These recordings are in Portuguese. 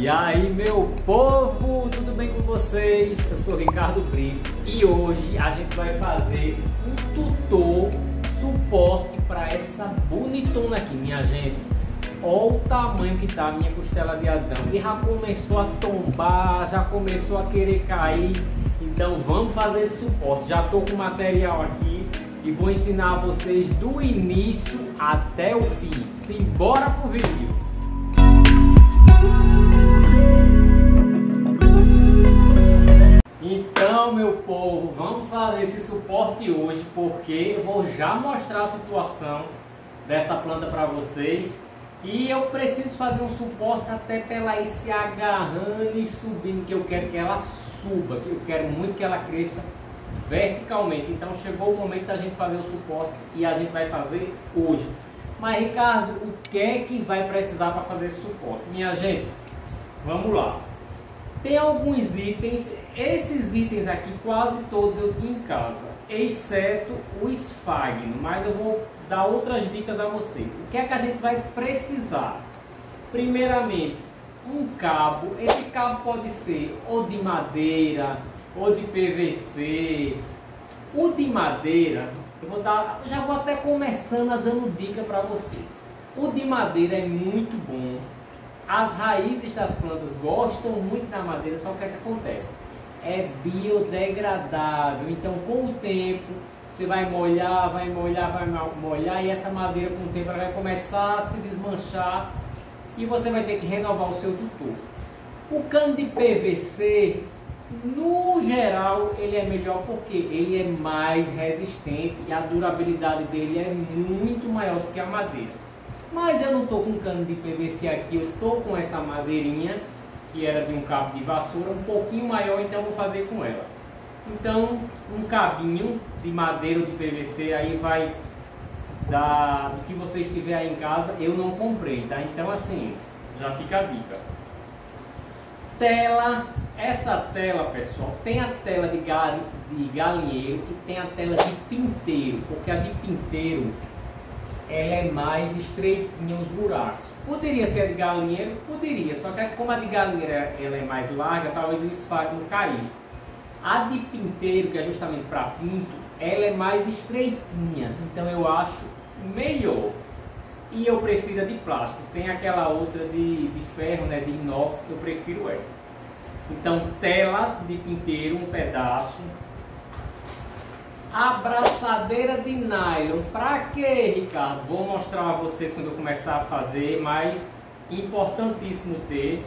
E aí, meu povo, tudo bem com vocês? Eu sou Ricardo Brito e hoje a gente vai fazer um suporte para essa bonitona aqui, minha gente. Olha o tamanho que tá a minha costela de Adão. E já começou a tombar, já começou a querer cair. Então vamos fazer esse suporte. Já tô com o material aqui e vou ensinar vocês do início até o fim. Simbora pro vídeo! Então, meu povo, vamos fazer esse suporte hoje, porque eu vou já mostrar a situação dessa planta para vocês. E eu preciso fazer um suporte até para ela ir se agarrando e subindo, que eu quero que ela suba, que eu quero muito que ela cresça verticalmente. Então chegou o momento da gente fazer o suporte e a gente vai fazer hoje. Mas Ricardo, o que é que vai precisar para fazer esse suporte? Minha gente, vamos lá. Tem alguns itens, esses itens aqui quase todos eu tinha em casa, exceto o esfagno, mas eu vou dar outras dicas a vocês. O que é que a gente vai precisar? Primeiramente, um cabo. Esse cabo pode ser ou de madeira ou de PVC. O de madeira, já vou até começando a dando dica para vocês. O de madeira é muito bom. As raízes das plantas gostam muito da madeira, só que o que é que acontece? É biodegradável, então com o tempo você vai molhar e essa madeira com o tempo ela vai começar a se desmanchar e você vai ter que renovar o seu tutor. O cano de PVC, no geral, ele é melhor porque ele é mais resistente e a durabilidade dele é muito maior do que a madeira. Mas eu não estou com cano de PVC aqui, eu estou com essa madeirinha, que era de um cabo de vassoura, um pouquinho maior, então eu vou fazer com ela. Então, um cabinho de madeira ou de PVC, aí vai dar do que vocês tiver aí em casa, eu não comprei, tá? Então assim, já fica a dica. Tela, essa tela, pessoal, tem a tela de galinheiro e tem a tela de pinteiro, porque a de pinteiro ela é mais estreitinha os buracos. Poderia ser a de galinheiro? Poderia, só que como a de galinheiro ela é mais larga, talvez o esfagno caísse. A de pinteiro, que é justamente para pinto, ela é mais estreitinha, então eu acho melhor. E eu prefiro a de plástico. Tem aquela outra de ferro, né, de inox, que eu prefiro essa. Então, tela de pinteiro, um pedaço. Abraçadeira de nylon. Pra quê, Ricardo? Vou mostrar a vocês quando eu começar a fazer, mas importantíssimo ter.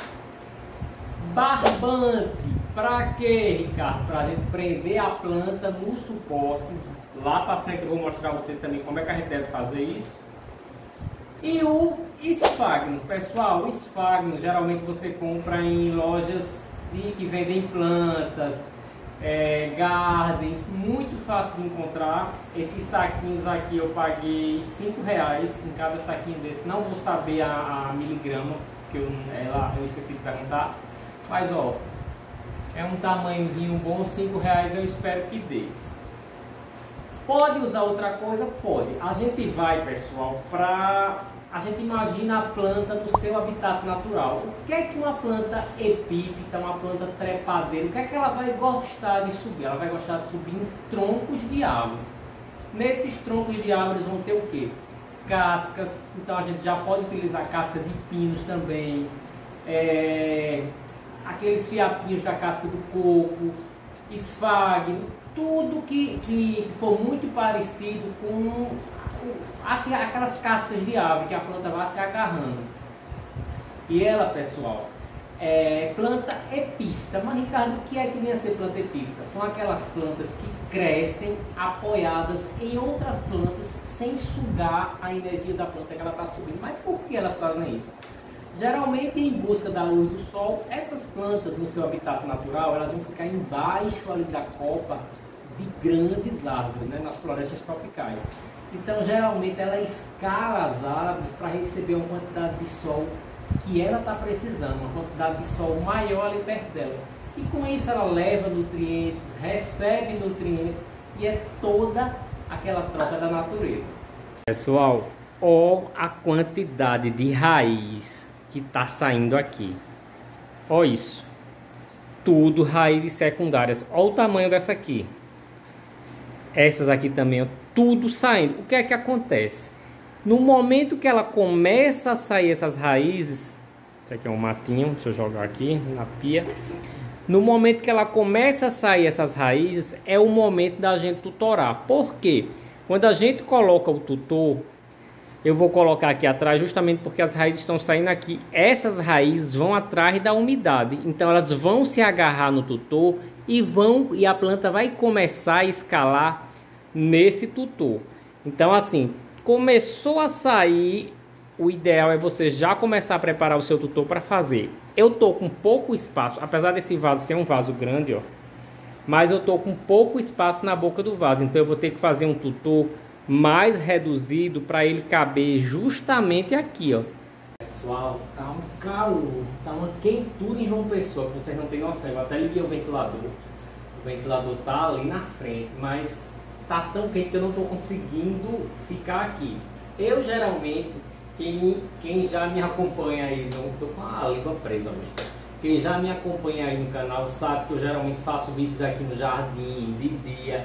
Barbante. Pra quê, Ricardo? Pra gente prender a planta no suporte. Lá pra frente eu vou mostrar a vocês também como é que a gente deve fazer isso. E o esfagno. Pessoal, o esfagno geralmente você compra em lojas que vendem plantas, gardens, muito fácil de encontrar. Esses saquinhos aqui eu paguei R$5 em cada saquinho desse. Não vou saber a miligrama, porque eu esqueci de perguntar. Mas ó, é um tamanhozinho bom, R$5 eu espero que dê. Pode usar outra coisa? Pode. A gente vai, pessoal, a gente imagina a planta no seu habitat natural. O que é que uma planta epífita, uma planta trepadeira, o que é que ela vai gostar de subir? Ela vai gostar de subir em troncos de árvores. Nesses troncos de árvores vão ter o quê? Cascas, então a gente já pode utilizar casca de pinos também, aqueles fiapinhos da casca do coco, esfagno, tudo que for muito parecido com aquelas cascas de árvore que a planta vai se agarrando. E ela, pessoal, é planta epífita. Mas Ricardo, o que é que vem a ser planta epífita? São aquelas plantas que crescem apoiadas em outras plantas sem sugar a energia da planta que ela está subindo. Mas por que elas fazem isso? Geralmente em busca da luz do sol, essas plantas no seu habitat natural, elas vão ficar embaixo ali da copa de grandes árvores, né, nas florestas tropicais. Então geralmente ela escala as árvores para receber uma quantidade de sol que ela está precisando, uma quantidade de sol maior ali perto dela. E com isso ela leva nutrientes, recebe nutrientes e é toda aquela troca da natureza. Pessoal, ó a quantidade de raiz que está saindo aqui. Olha isso. Tudo raízes secundárias. Olha o tamanho dessa aqui. Essas aqui também, ó, tudo saindo. O que é que acontece? No momento que ela começa a sair essas raízes, isso aqui é um matinho, deixa eu jogar aqui na pia. No momento que ela começa a sair essas raízes, é o momento da gente tutorar. Por quê? Quando a gente coloca o tutor, eu vou colocar aqui atrás justamente porque as raízes estão saindo aqui. Essas raízes vão atrás da umidade, então elas vão se agarrar no tutor e a planta vai começar a escalar nesse tutor. Então assim, começou a sair, o ideal é você já começar a preparar o seu tutor para fazer. Eu tô com pouco espaço, apesar desse vaso ser um vaso grande, ó, mas eu tô com pouco espaço na boca do vaso, então eu vou ter que fazer um tutor mais reduzido para ele caber justamente aqui, ó. Pessoal, tá um calor, tá uma quentura em João Pessoa, que vocês não têm noção. Eu até liguei o ventilador tá ali na frente, mas tá tão quente que eu não tô conseguindo ficar aqui. Eu geralmente, quem já me acompanha aí, não tô com a língua presa hoje. Quem já me acompanha aí no canal sabe que eu geralmente faço vídeos aqui no jardim, de dia.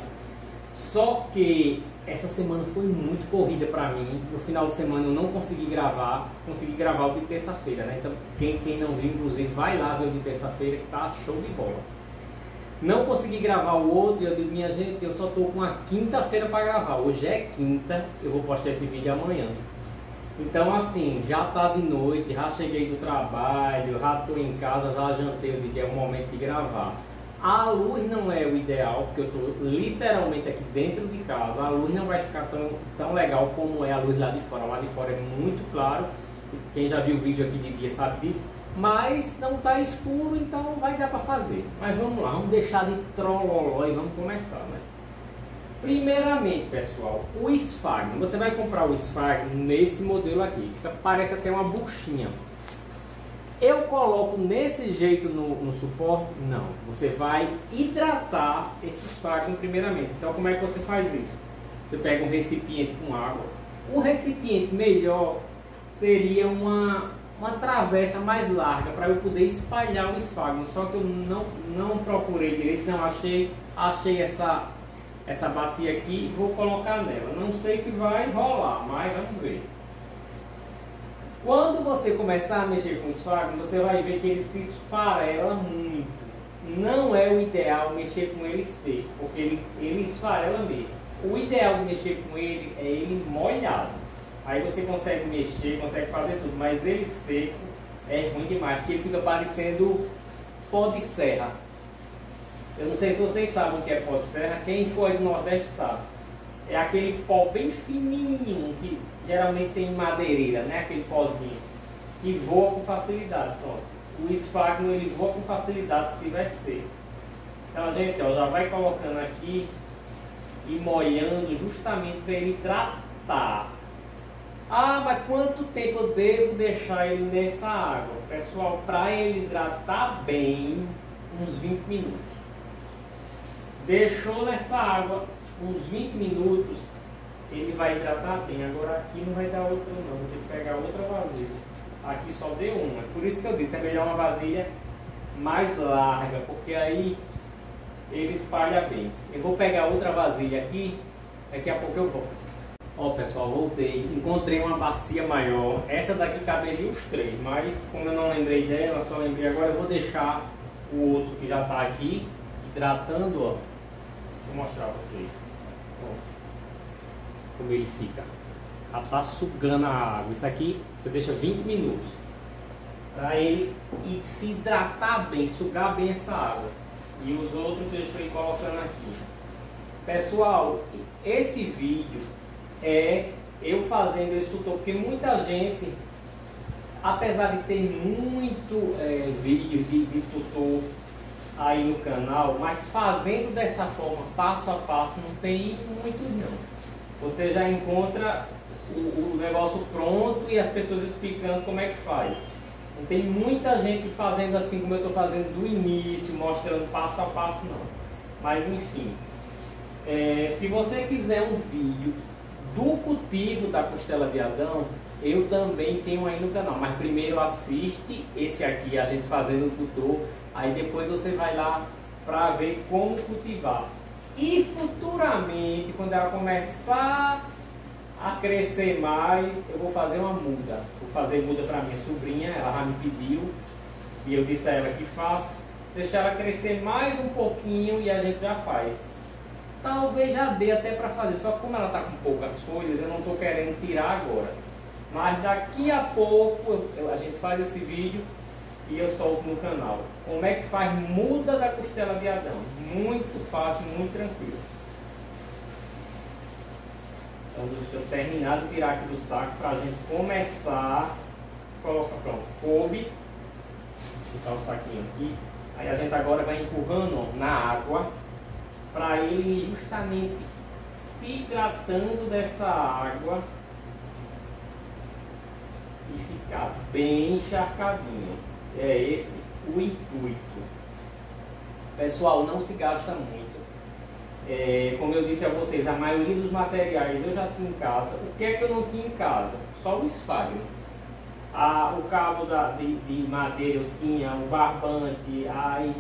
Só que essa semana foi muito corrida para mim. No final de semana eu não consegui gravar o de terça-feira, né? Então quem não viu, inclusive, vai lá ver o de terça-feira que tá show de bola. Não consegui gravar o outro e eu digo, minha gente, eu só tô com a quinta-feira para gravar. Hoje é quinta, eu vou postar esse vídeo amanhã. Então assim, já tá de noite, já cheguei do trabalho, já tô em casa, já jantei, eu digo, é o momento de gravar. A luz não é o ideal, porque eu tô literalmente aqui dentro de casa. A luz não vai ficar tão legal como é a luz lá de fora. Lá de fora é muito claro, quem já viu o vídeo aqui de dia sabe disso. Mas não tá escuro, então vai dar para fazer. Mas vamos lá, vamos deixar de trololó e vamos começar, né? Primeiramente, pessoal, o esfagno. Você vai comprar o esfagno nesse modelo aqui, que parece até uma buchinha. Eu coloco nesse jeito no suporte? Não. Você vai hidratar esse esfagno primeiramente. Então, como é que você faz isso? Você pega um recipiente com água. Um recipiente melhor seria uma travessa mais larga para eu poder espalhar o esfagno. Só que eu não procurei direito, não achei essa bacia aqui e vou colocar nela. Não sei se vai rolar, mas vamos ver. Quando você começar a mexer com o esfagno, você vai ver que ele se esfarela muito. Não é o ideal mexer com ele seco, porque ele esfarela mesmo. O ideal de mexer com ele é ele molhado. Aí você consegue mexer, consegue fazer tudo, mas ele seco é ruim demais, porque ele fica parecendo pó de serra. Eu não sei se vocês sabem o que é pó de serra, quem for do Nordeste sabe. É aquele pó bem fininho, que geralmente tem madeireira, né? Aquele pozinho, que voa com facilidade. Pronto. O esfagno ele voa com facilidade se tiver seco. Então, gente, ó, já vai colocando aqui e molhando justamente para ele hidratar. Ah, mas quanto tempo eu devo deixar ele nessa água? Pessoal, para ele hidratar bem, uns 20 minutos. Deixou nessa água uns 20 minutos, ele vai hidratar bem. Agora aqui não vai dar outra não, vou ter que pegar outra vasilha. Aqui só deu uma, por isso que eu disse, é melhor uma vasilha mais larga, porque aí ele espalha bem. Eu vou pegar outra vasilha aqui, daqui a pouco eu volto. Ó pessoal, voltei, encontrei uma bacia maior. Essa daqui caberia os três, mas como eu não lembrei dela, só lembrei agora, eu vou deixar o outro que já está aqui hidratando, ó. Deixa eu mostrar a vocês. Ó, como ele fica. Já tá sugando a água. Isso aqui você deixa 20 minutos para ele se hidratar bem, sugar bem essa água. E os outros deixa eu ir colocando aqui. Pessoal, esse vídeo é eu fazendo esse tutor, porque muita gente, apesar de ter muito vídeo de tutor aí no canal, mas fazendo dessa forma, passo a passo, não tem muito não. Você já encontra o negócio pronto e as pessoas explicando como é que faz. Não tem muita gente fazendo assim como eu estou fazendo do início, mostrando passo a passo não. Mas enfim, se você quiser um vídeo do cultivo da costela de Adão, eu também tenho aí no canal. Mas primeiro assiste esse aqui, a gente fazendo o tutor, aí depois você vai lá para ver como cultivar. E futuramente, quando ela começar a crescer mais, eu vou fazer uma muda. Vou fazer muda para minha sobrinha, ela já me pediu e eu disse a ela que faço. Deixar ela crescer mais um pouquinho e a gente já faz. Talvez já dê até para fazer, só que como ela está com poucas folhas, eu não estou querendo tirar agora. Mas daqui a pouco a gente faz esse vídeo e eu solto no canal. Como é que faz muda da costela de Adão? Muito fácil, muito tranquilo. Então deixa eu terminar de tirar aqui do saco para a gente começar. Coloca, pronto, coube. Vou botar o saquinho aqui. Aí a gente agora vai empurrando na água para ele justamente se hidratando dessa água e ficar bem encharcadinho. É esse o intuito. Pessoal, não se gasta muito. Como eu disse a vocês, a maioria dos materiais eu já tinha em casa. O que é que eu não tinha em casa? Só o esfalho. O cabo de madeira eu tinha, o barbante,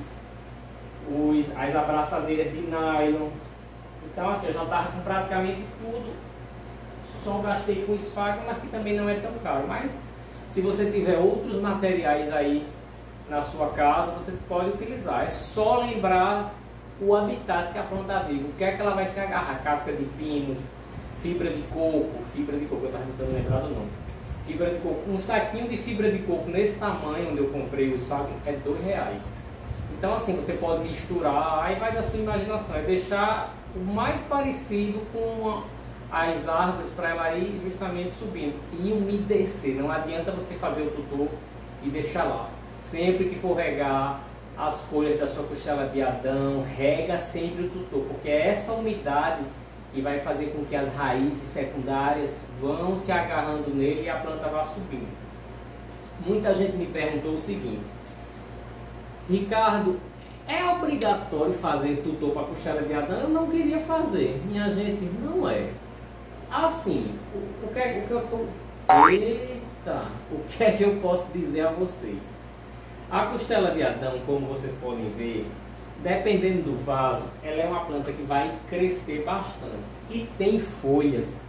as abraçadeiras de nylon. Então assim, eu já estava com praticamente tudo. Só gastei com esfalho, mas que também não é tão caro. Mas se você tiver outros materiais aí na sua casa, você pode utilizar. É só lembrar o habitat que a planta vive. O que é que ela vai se agarrar? Casca de pinos, fibra de coco, eu estava tentando lembrar do nome. Fibra de coco. Um saquinho de fibra de coco nesse tamanho, onde eu comprei o esfalho, é R$2. Então assim, você pode misturar, aí vai da sua imaginação, é deixar o mais parecido com as árvores para ela ir justamente subindo e umedecer. Não adianta você fazer o tutor e deixar lá. Sempre que for regar as folhas da sua costela de Adão, rega sempre o tutor, porque é essa umidade que vai fazer com que as raízes secundárias vão se agarrando nele e a planta vá subindo. Muita gente me perguntou o seguinte: Ricardo, é obrigatório fazer tutor para a costela de Adão? Eu não queria fazer. Minha gente, não é. Assim, o que é que eu posso dizer a vocês? A costela de Adão, como vocês podem ver, dependendo do vaso, ela é uma planta que vai crescer bastante e tem folhas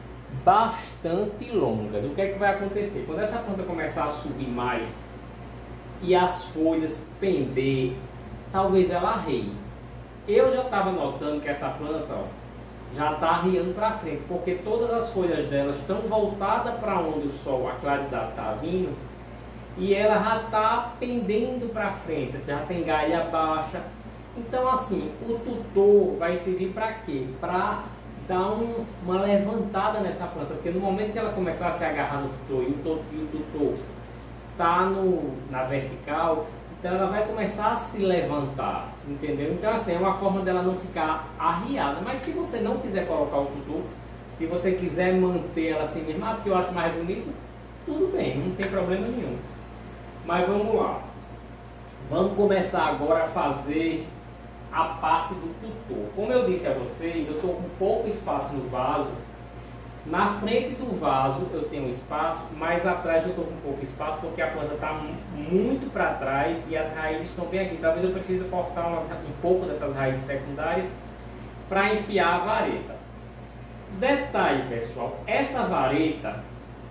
bastante longas. O que é que vai acontecer? Quando essa planta começar a subir mais e as folhas pender, talvez ela arreie. Eu já estava notando que essa planta, ó, já está arriando para frente, porque todas as folhas delas estão voltadas para onde o sol, a claridade está vindo, e ela já está pendendo para frente, já tem galha baixa. Então assim, o tutor vai servir para quê? Para dar uma levantada nessa planta, porque no momento que ela começar a se agarrar no tutor e o tutor está na vertical, então ela vai começar a se levantar, entendeu? Então assim, é uma forma dela não ficar arriada. Mas se você não quiser colocar o tutor, se você quiser manter ela assim mesmo, porque eu acho mais bonito, tudo bem, não tem problema nenhum. Mas vamos lá. Vamos começar agora a fazer a parte do tutor. Como eu disse a vocês, eu estou com pouco espaço no vaso. Na frente do vaso eu tenho espaço, mas atrás eu estou com pouco espaço porque a planta está muito para trás e as raízes estão bem aqui. Talvez eu precise cortar um pouco dessas raízes secundárias para enfiar a vareta. Detalhe, pessoal, essa vareta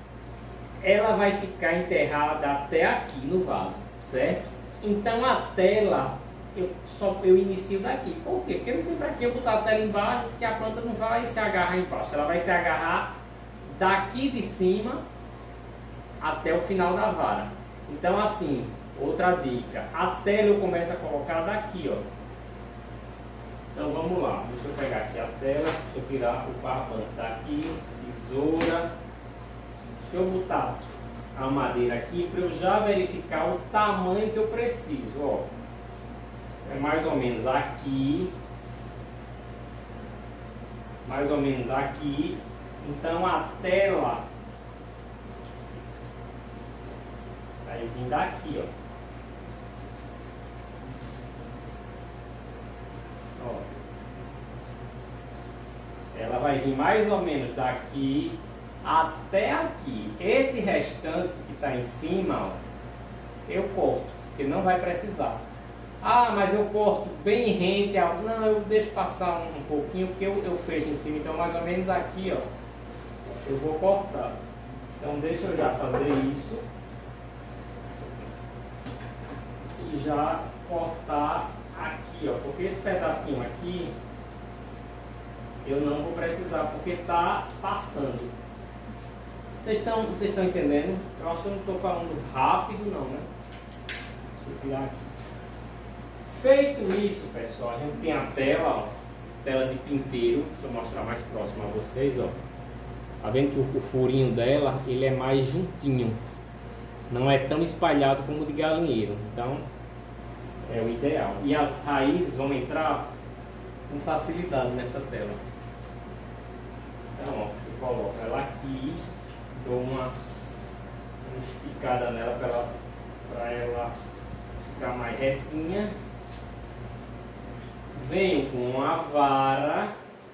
ela vai ficar enterrada até aqui no vaso, certo? Então a tela eu inicio daqui. Por quê? Porque não tem para que eu botar a tela embaixo, porque a planta não vai se agarrar embaixo. Ela vai se agarrar daqui de cima até o final da vara. Então assim, outra dica, a tela eu começo a colocar daqui, ó. Então vamos lá, deixa eu pegar aqui a tela, deixa eu tirar o barbante daqui, tesoura. Deixa eu botar a madeira aqui para eu já verificar o tamanho que eu preciso, ó. É mais ou menos aqui. Mais ou menos aqui. Então a tela vai vir daqui, ó. Ela vai vir mais ou menos daqui até aqui. Esse restante que está em cima, ó, eu corto, porque não vai precisar. Ah, mas eu corto bem rente. Não, eu deixo passar um pouquinho, porque eu fecho em cima. Então, mais ou menos aqui, ó, eu vou cortar. Então, deixa eu já fazer isso. E já cortar aqui, ó, porque esse pedacinho aqui eu não vou precisar, porque tá passando. Vocês estão entendendo? Eu acho que eu não estou falando rápido, não, né? Deixa eu tirar aqui. Feito isso, pessoal, a gente tem a tela, ó, tela de pinteiro. Deixa eu mostrar mais próximo a vocês, ó. Tá vendo que o furinho dela, ele é mais juntinho. Não é tão espalhado como o de galinheiro. Então, é o ideal. E as raízes vão entrar com facilidade nessa tela. Então, ó, eu coloco ela aqui, dou uma esticada nela para ela ficar mais retinha. Venho com a vara.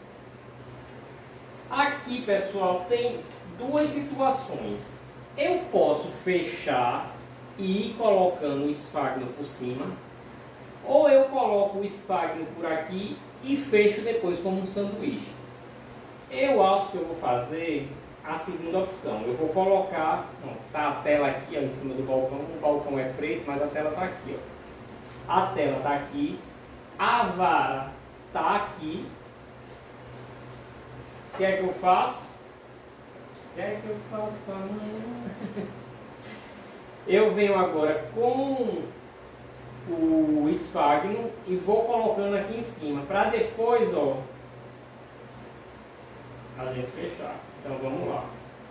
Aqui, pessoal, tem duas situações. Eu posso fechar e ir colocando o esfagno por cima, ou eu coloco o esfagno por aqui e fecho depois como um sanduíche. Eu acho que eu vou fazer a segunda opção. Eu vou colocar, ó, tá a tela aqui, ó, em cima do balcão. O balcão é preto, mas a tela tá aqui, ó. A tela tá aqui, a vara tá aqui. O que é que eu faço? O que é que eu faço? Eu venho agora com o esfagno e vou colocando aqui em cima, para depois, ó, a gente fechar. Então vamos lá.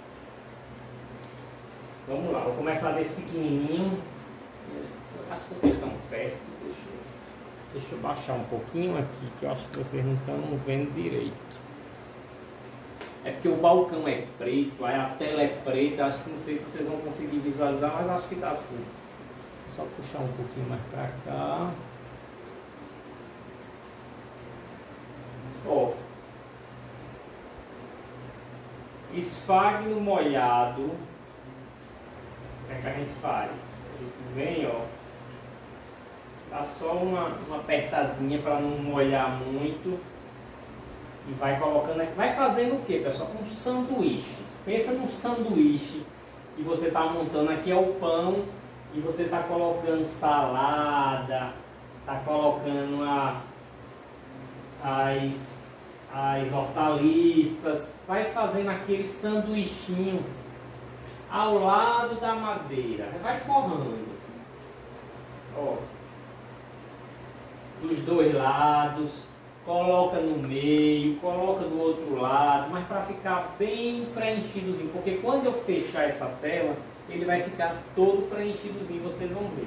Vamos lá, vou começar desse pequenininho. Acho que vocês estão perto. Deixa eu baixar um pouquinho aqui, que eu acho que vocês não estão vendo direito. É porque o balcão é preto, aí a tela é preta. Acho que não sei se vocês vão conseguir visualizar, mas acho que está assim. Só puxar um pouquinho mais para cá. Ó, esfagno molhado. O que é que a gente faz? A gente vem, ó, dá só uma apertadinha para não molhar muito e vai colocando aqui. Vai fazendo o que, pessoal? Um sanduíche. Pensa num sanduíche que você está montando. Aqui é o pão e você está colocando salada, está colocando as hortaliças, vai fazendo aquele sanduichinho ao lado da madeira, vai forrando, ó, dos dois lados, coloca no meio, coloca do outro lado, mas para ficar bem preenchidozinho, porque quando eu fechar essa tela, ele vai ficar todo preenchidozinho, vocês vão ver.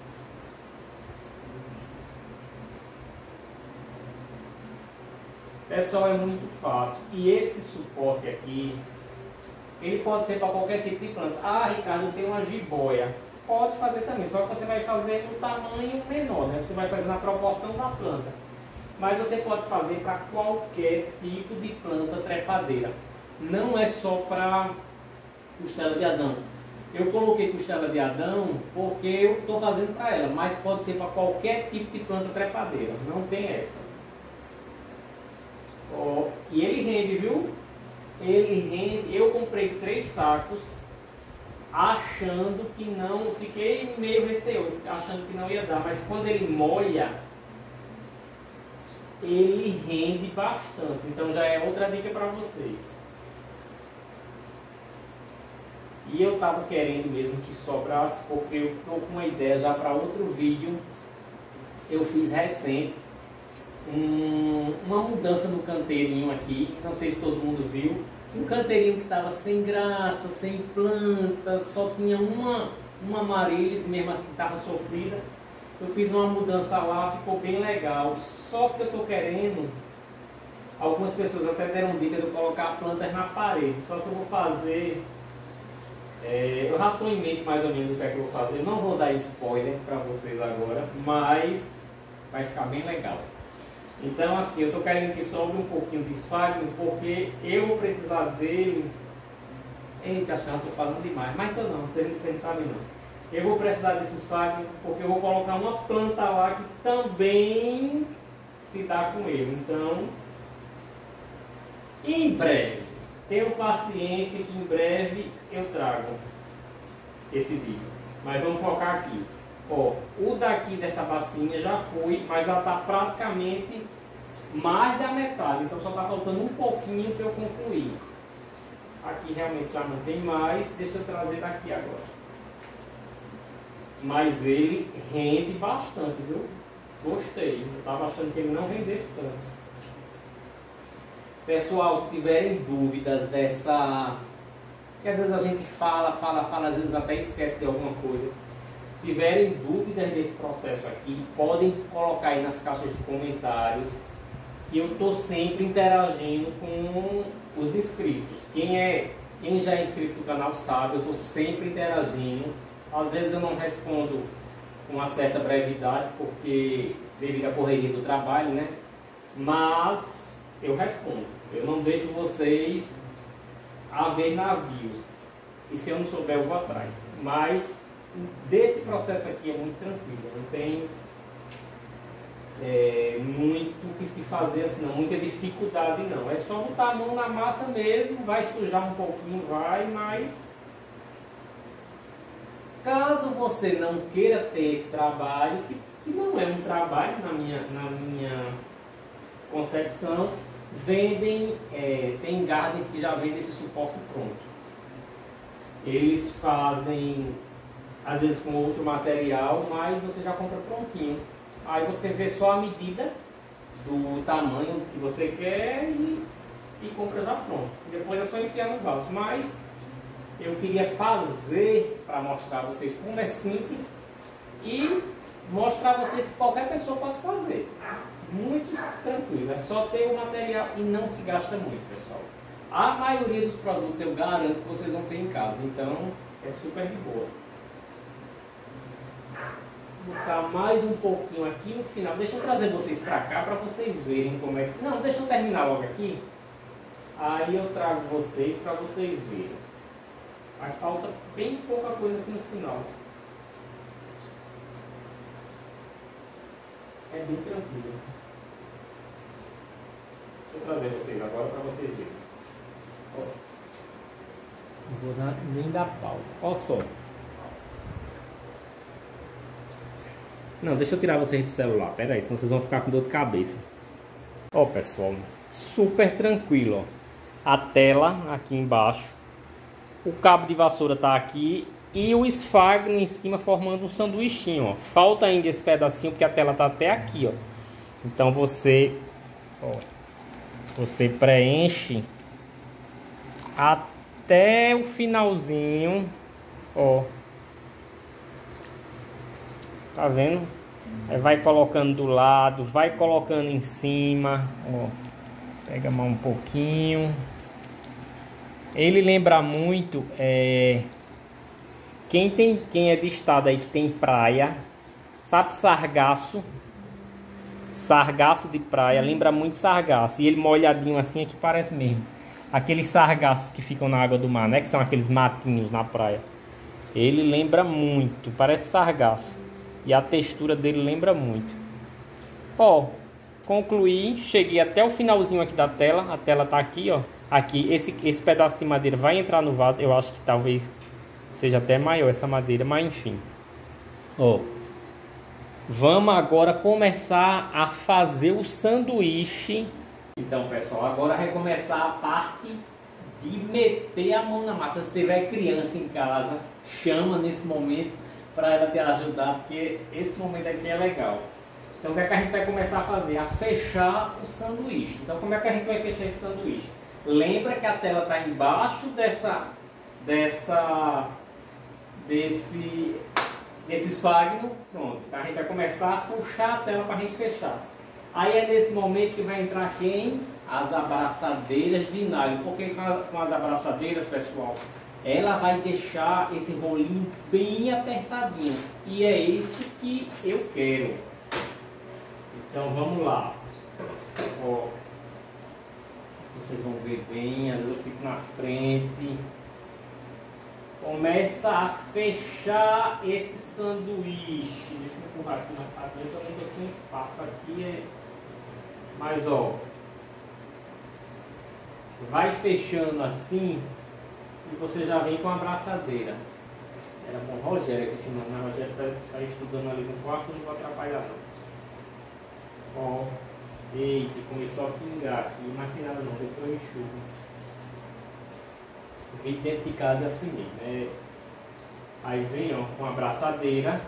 Pessoal, é muito fácil. E esse suporte aqui, ele pode ser para qualquer tipo de planta. Ah, Ricardo, eu tenho uma jiboia. Pode fazer também, só que você vai fazer no tamanho menor, né? Você vai fazer na proporção da planta. Mas você pode fazer para qualquer tipo de planta trepadeira. Não é só para costela de Adão. Eu coloquei costela de Adão porque eu estou fazendo para ela, mas pode ser para qualquer tipo de planta trepadeira. Não tem essa. Ó, e ele rende, viu? Ele rende. Eu comprei 3 sacos, achando que não, fiquei meio receoso, achando que não ia dar, mas quando ele molha, ele rende bastante. Então já é outra dica para vocês. E eu estava querendo mesmo que sobrasse, porque eu estou com uma ideia já para outro vídeo. Eu fiz recente uma mudança no canteirinho aqui, não sei se todo mundo viu. Um canteirinho que estava sem graça, sem planta, só tinha uma amarelha, mesmo assim estava sofrida. Eu fiz uma mudança lá, ficou bem legal. Só que eu estou querendo, algumas pessoas até deram dica de eu colocar plantas na parede, só que eu vou fazer, eu já estou em mente mais ou menos o que é que eu vou fazer. Eu não vou dar spoiler para vocês agora, mas vai ficar bem legal. Então assim, eu estou querendo que sobre um pouquinho de esfagno, porque eu vou precisar dele Eita, acho que eu não estou falando demais, mas tô não, você não sabe não. Eu vou precisar desses fagos porque eu vou colocar uma planta lá que também se dá com ele. Então, em breve, tenho paciência que em breve eu trago esse vídeo. Mas vamos focar aqui. Ó, o daqui dessa bacinha já foi, mas já está praticamente mais da metade. Então só está faltando um pouquinho para eu concluir. Aqui realmente já não tem mais. Deixa eu trazer daqui agora. Mas ele rende bastante, viu? Gostei. Eu estava achando que ele não rendesse tanto. Pessoal, se tiverem dúvidas dessa... que às vezes a gente fala, às vezes até esquece de alguma coisa. Se tiverem dúvidas desse processo aqui, podem colocar aí nas caixas de comentários, que eu estou sempre interagindo com os inscritos. Quem já é inscrito no canal sabe, eu estou sempre interagindo. Às vezes eu não respondo com uma certa brevidade, porque devido à correria do trabalho, né? Mas eu respondo. Eu não deixo vocês a ver navios. E se eu não souber, eu vou atrás. Mas desse processo aqui é muito tranquilo. Não tem muito que se fazer assim, não. Muita dificuldade não. É só botar a mão na massa mesmo. Vai sujar um pouquinho, mas caso você não queira ter esse trabalho, que não é um trabalho na minha concepção, tem gardens que já vendem esse suporte pronto. Eles fazem, às vezes com outro material, mas você já compra prontinho. Aí você vê só a medida do tamanho que você quer e compra já pronto. Depois é só enfiar no vaso. Mas eu queria fazer para mostrar a vocês como é simples e mostrar a vocês que qualquer pessoa pode fazer. Muito tranquilo, é só ter o material e não se gasta muito, pessoal. A maioria dos produtos eu garanto que vocês vão ter em casa, então é super de boa. Vou botar mais um pouquinho aqui no final. Deixa eu trazer vocês para cá para vocês verem como é que... Não, deixa eu terminar logo aqui. Aí eu trago vocês para vocês verem. Mas falta bem pouca coisa aqui no final. É bem tranquilo. Deixa eu trazer vocês agora para vocês verem. Ó. Não vou nem dar pausa. Olha só. Não, deixa eu tirar vocês do celular. Pera aí, senão vocês vão ficar com dor de cabeça. Ó, pessoal. Super tranquilo, ó. A tela aqui embaixo. O cabo de vassoura tá aqui. E o esfagno em cima formando um sanduichinho, ó. Falta ainda esse pedacinho porque a tela tá até aqui, ó. Então você preenche até o finalzinho, ó. Tá vendo? Aí vai colocando do lado, vai colocando em cima, ó. Pega a mão um pouquinho. Ele lembra muito, quem é de estado aí que tem praia, sabe sargaço? Sargaço de praia, lembra muito sargaço. E ele molhadinho assim, aqui parece mesmo aqueles sargaços que ficam na água do mar, né? Que são aqueles matinhos na praia. Ele lembra muito, parece sargaço. E a textura dele lembra muito. Ó, concluí, cheguei até o finalzinho aqui da tela. A tela tá aqui, ó. Aqui, esse pedaço de madeira vai entrar no vaso. Eu acho que talvez seja até maior essa madeira, mas enfim. Ó, vamos agora começar a fazer o sanduíche. Então, pessoal, agora vai começar a parte de meter a mão na massa. Se tiver criança em casa, chama nesse momento para ela te ajudar, porque esse momento aqui é legal. Então, o que é que a gente vai começar a fazer? A fechar o sanduíche. Então, como é que a gente vai fechar esse sanduíche? Lembra que a tela está embaixo desse esfagno. Pronto. A gente vai começar a puxar a tela para a gente fechar. Aí é nesse momento que vai entrar quem? As abraçadeiras de nylon. Porque com as abraçadeiras, pessoal, ela vai deixar esse rolinho bem apertadinho. E é isso que eu quero. Então vamos lá. Ó, vocês vão ver bem, às vezes eu fico na frente. começa a fechar esse sanduíche. Deixa eu empurrar aqui na cadeira, eu também estou sem espaço aqui. Mas ó, vai fechando assim e você já vem com a abraçadeira. Era bom Rogério aqui filmando, né? Rogério está estudando ali no quarto, não vou atrapalhar não. Ó, eita, começou a pingar aqui, mas sem nada não, depois eu enxugo. O vídeo dentro de casa é assim mesmo, né? Aí vem ó, com a abraçadeira.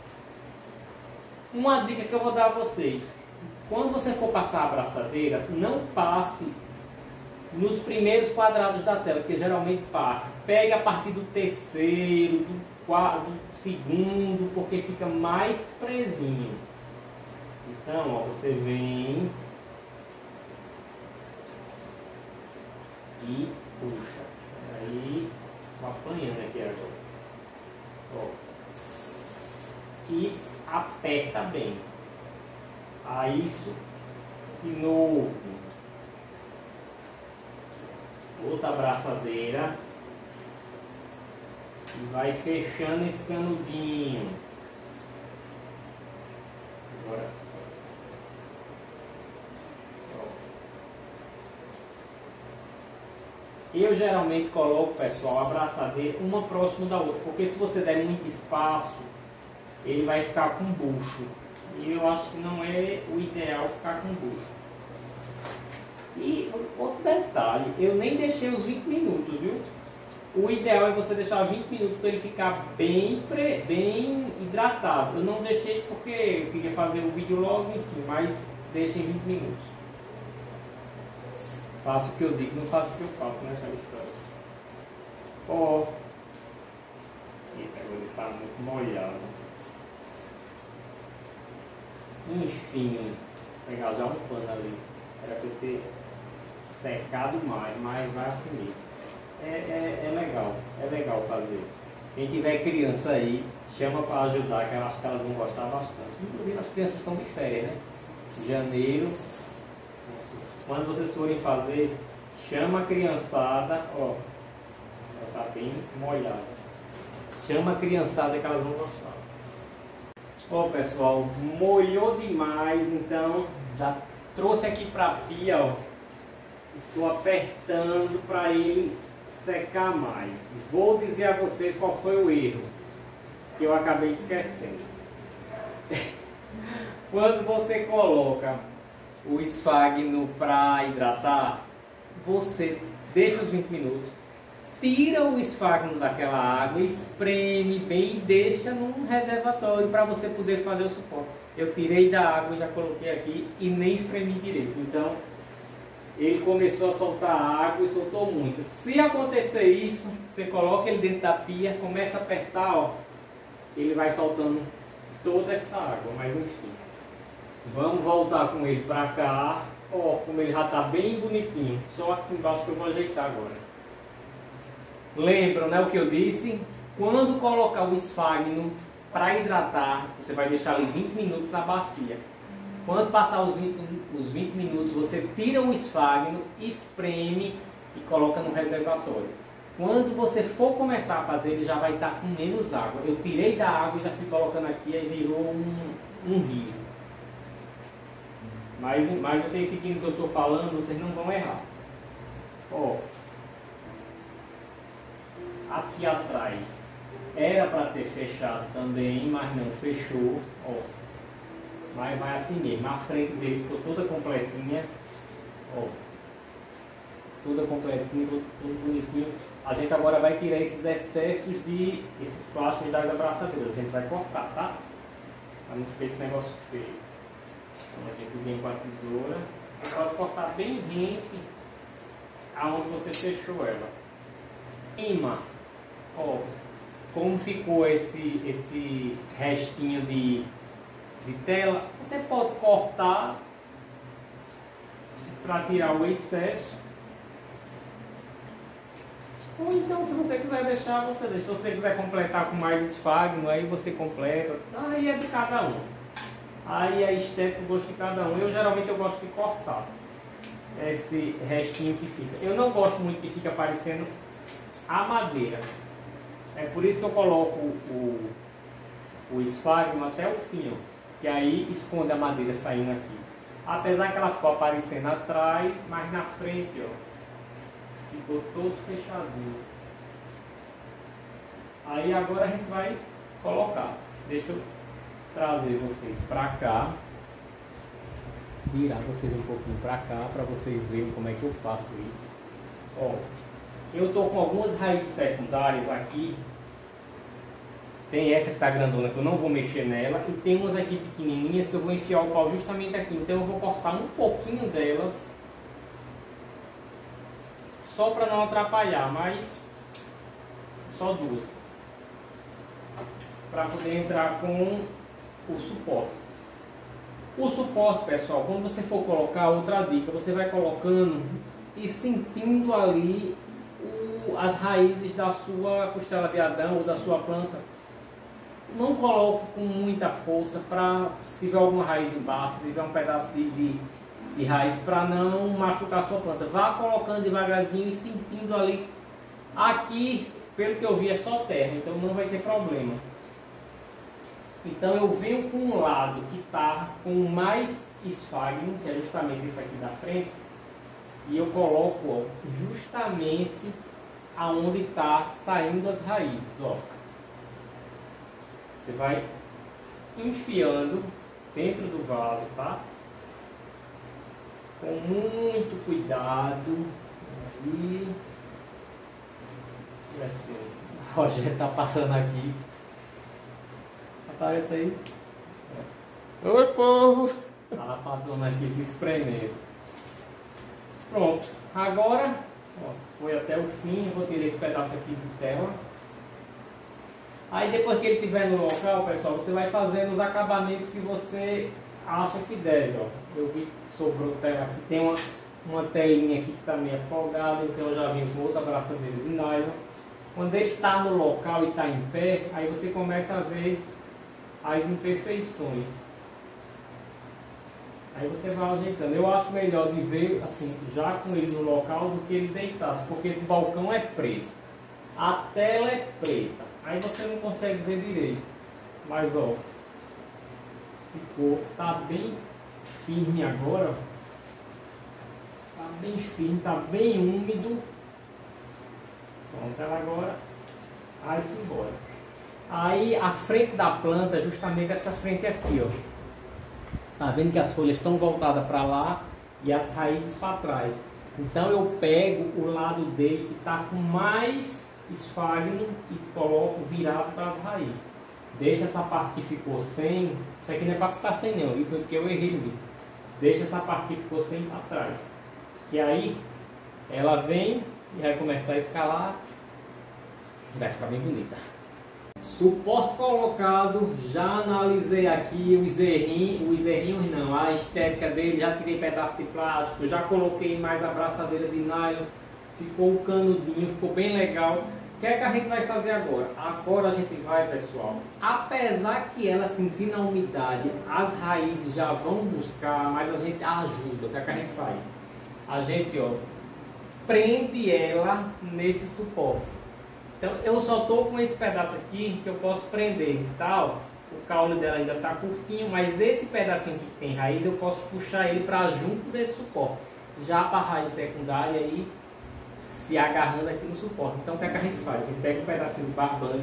Uma dica que eu vou dar a vocês: quando você for passar a abraçadeira, não passe nos primeiros quadrados da tela, porque geralmente parte. Pegue a partir do terceiro, do quarto, do segundo, porque fica mais presinho. Então, ó, você vem e puxa. Aí, vou apanhando aqui agora. Ó. E aperta bem. Aí isso de novo. Outra abraçadeira. E vai fechando esse canudinho. Agora. Eu geralmente coloco, pessoal, a abraçadeira uma próxima da outra, porque se você der muito espaço, ele vai ficar com bucho. E eu acho que não é o ideal ficar com bucho. E outro detalhe, eu nem deixei os 20 minutos, viu? O ideal é você deixar 20 minutos para ele ficar bem hidratado. Eu não deixei porque eu queria fazer o vídeo logo, enfim, mas deixei 20 minutos. Faço o que eu digo, não faço o que eu faço, né, Charles? Ó. Eita, agora ele está muito molhado. Enfim, vou pegar já um pano ali. Era para eu ter secado mais, mas vai assim mesmo. É legal fazer. Quem tiver criança aí, chama para ajudar, que eu acho que elas vão gostar bastante. Inclusive as crianças estão de férias, né? Em janeiro. Quando vocês forem fazer, chama a criançada, ó, ela está bem molhada. Chama a criançada que elas vão gostar. Ó pessoal, molhou demais, então já trouxe aqui para a pia, ó. Estou apertando para ele secar mais. Vou dizer a vocês qual foi o erro que eu acabei esquecendo. Quando você coloca o esfagno para hidratar, você deixa os 20 minutos, tira o esfagno daquela água, espreme bem e deixa num reservatório para você poder fazer o suporte. Eu tirei da água, já coloquei aqui e nem espremi direito. Então ele começou a soltar água e soltou muito. Se acontecer isso, você coloca ele dentro da pia, começa a apertar, ó, ele vai soltando toda essa água, mas enfim. Vamos voltar com ele para cá, ó, como ele já está bem bonitinho. Só aqui embaixo que eu vou ajeitar agora. Lembram, né, o que eu disse? Quando colocar o esfagno para hidratar, você vai deixar ali 20 minutos na bacia. Quando passar os 20 minutos, você tira o esfagno, espreme e coloca no reservatório. Quando você for começar a fazer, ele já vai estar com menos água. Eu tirei da água e já fui colocando aqui, aí virou um rio. Mas vocês seguindo o que eu estou falando, vocês não vão errar. Ó, aqui atrás era para ter fechado também, mas não fechou. Ó, mas vai assim mesmo. A frente dele ficou toda completinha. Ó, toda completinha, tudo bonitinho. A gente agora vai tirar esses excessos esses plásticos das abraçadeiras. A gente vai cortar, tá? Para não ficar esse negócio feio. Então a gente vem com a tesoura. Você pode cortar bem rente aonde você fechou ela. Cima, ó, como ficou esse restinho de tela, você pode cortar para tirar o excesso. Ou então, se você quiser deixar, você deixa. Se você quiser completar com mais esfagno, aí você completa. Aí é de cada um. Aí é estético, o gosto de cada um. Geralmente eu gosto de cortar esse restinho que fica. Eu não gosto muito que fica parecendo a madeira. É por isso que eu coloco o esfagno até o fim, ó, que aí esconde a madeira saindo aqui. Apesar que ela ficou aparecendo atrás, mas na frente, ó, ficou todo fechadinho. Aí agora a gente vai colocar. Deixa eu trazer vocês para cá, virar vocês um pouquinho para cá, para vocês verem como é que eu faço isso. Ó, eu tô com algumas raízes secundárias aqui. Tem essa que está grandona que eu não vou mexer nela, e tem umas aqui pequenininhas que eu vou enfiar o pau justamente aqui. Então eu vou cortar um pouquinho delas, só para não atrapalhar, mas só duas, para poder entrar com o suporte. O suporte, pessoal, quando você for colocar, outra dica, você vai colocando e sentindo ali as raízes da sua costela de Adão ou da sua planta. Não coloque com muita força, para se tiver alguma raiz embaixo, se tiver um pedaço de raiz, para não machucar a sua planta. Vá colocando devagarzinho e sentindo ali. Aqui, pelo que eu vi, é só terra, então não vai ter problema. Então eu venho com um lado que está com mais esfagno, que é justamente esse aqui da frente, e eu coloco, ó, justamente aonde está saindo as raízes, ó. Você vai enfiando dentro do vaso, tá? Com muito cuidado. E assim, o Rogério tá passando aqui. Aparece aí. Oi, povo! Tá passando aqui, se espremendo. Pronto. Agora, ó, foi até o fim. Eu vou tirar esse pedaço aqui de tela. Aí depois que ele estiver no local, pessoal, você vai fazendo os acabamentos que você acha que deve, ó. Eu vi que sobrou tela aqui. Tem uma telinha aqui que está meio folgada, então eu já vim com outra braçadeira de nylon. Quando ele está no local e está em pé, aí você começa a ver as imperfeições. Aí você vai ajeitando. Eu acho melhor de ver assim, já com ele no local, do que ele deitado, porque esse balcão é preto. A tela é preta. Aí você não consegue ver direito. Mas ó, ficou, tá bem firme agora. Tá bem firme, tá bem úmido. Pronto, ela agora vai-se embora. Aí a frente da planta, justamente essa frente aqui, ó. Tá vendo que as folhas estão voltadas para lá e as raízes para trás. Então eu pego o lado dele que está com mais esfagno e coloco virado para as raízes. Deixa essa parte que ficou sem. Isso aqui não é para ficar sem não, viu? Foi porque eu errei ali. Deixa essa parte que ficou sem para trás. Que aí ela vem e vai começar a escalar. Vai ficar bem bonita. Suporte colocado, já analisei aqui os errinhos não, a estética dele, já tirei pedaço de plástico, já coloquei mais a braçadeira de nylon, ficou o canudinho, ficou bem legal. O que é que a gente vai fazer agora? Agora a gente vai, pessoal, apesar que ela sentindo a umidade, as raízes já vão buscar, mas a gente ajuda. O que é que a gente faz? A gente, ó, prende ela nesse suporte. Então eu só estou com esse pedaço aqui que eu posso prender, tá? Ó, o caule dela ainda está curtinho, mas esse pedacinho aqui que tem raiz eu posso puxar ele para junto desse suporte. Já para a raiz secundária aí se agarrando aqui no suporte. Então o que é que a gente faz? A gente pega um pedacinho de barbante.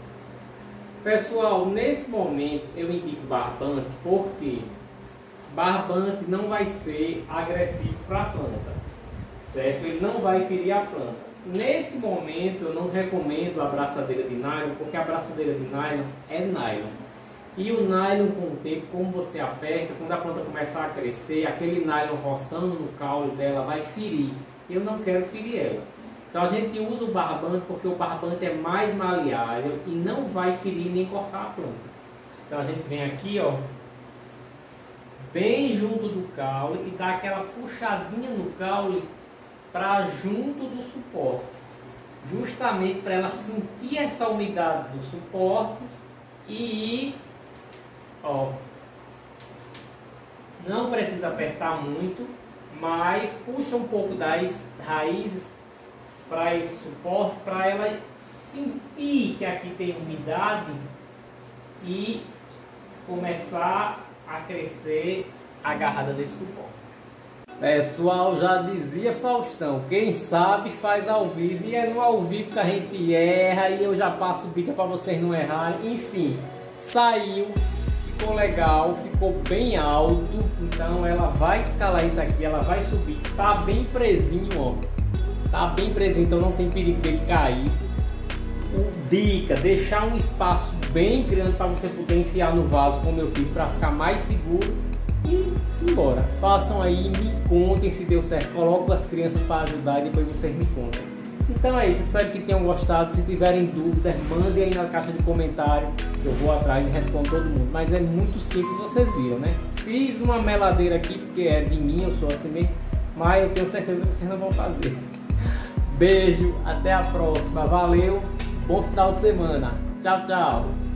Pessoal, nesse momento eu indico barbante porque barbante não vai ser agressivo para a planta, certo? Ele não vai ferir a planta. Nesse momento eu não recomendo a braçadeira de nylon, porque a braçadeira de nylon é nylon. E o nylon, com o tempo, como você aperta, quando a planta começar a crescer, aquele nylon roçando no caule dela vai ferir. Eu não quero ferir ela. Então a gente usa o barbante porque o barbante é mais maleável e não vai ferir nem cortar a planta. Então a gente vem aqui, ó, bem junto do caule e dá aquela puxadinha no caule para junto do suporte, justamente para ela sentir essa umidade do suporte e ir, ó, não precisa apertar muito, mas puxa um pouco das raízes para esse suporte, para ela sentir que aqui tem umidade e começar a crescer a agarrada desse suporte. Pessoal, já dizia Faustão, quem sabe faz ao vivo, e é no ao vivo que a gente erra, e eu já passo dica para vocês não errarem. Enfim, saiu, ficou legal, ficou bem alto, então ela vai escalar isso aqui, ela vai subir, tá bem presinho, ó, tá bem presinho, então não tem perigo dele cair. Dica, deixar um espaço bem grande para você poder enfiar no vaso, como eu fiz, para ficar mais seguro. E simbora, façam aí, me contem se deu certo, coloco as crianças para ajudar e depois vocês me contam. Então é isso, espero que tenham gostado. Se tiverem dúvidas, mandem aí na caixa de comentário, eu vou atrás e respondo todo mundo. Mas é muito simples, vocês viram, né? Fiz uma meladeira aqui porque é de mim, eu sou assim mesmo, mas eu tenho certeza que vocês não vão fazer. Beijo, até a próxima, valeu, bom final de semana, tchau, tchau!